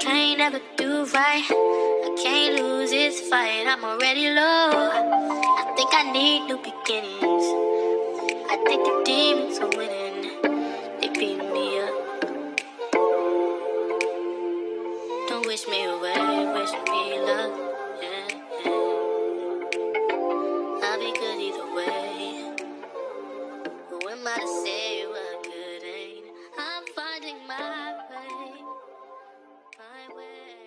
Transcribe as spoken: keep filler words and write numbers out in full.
can't ever do right. I can't lose this fight, I'm already low. I think I need new beginnings. I think the demons are winning. They beat me up. Don't wish me away, wish me love. Yeah, yeah. I'll be good either way. Who am I to say what good ain't? I'm finding my way, my way.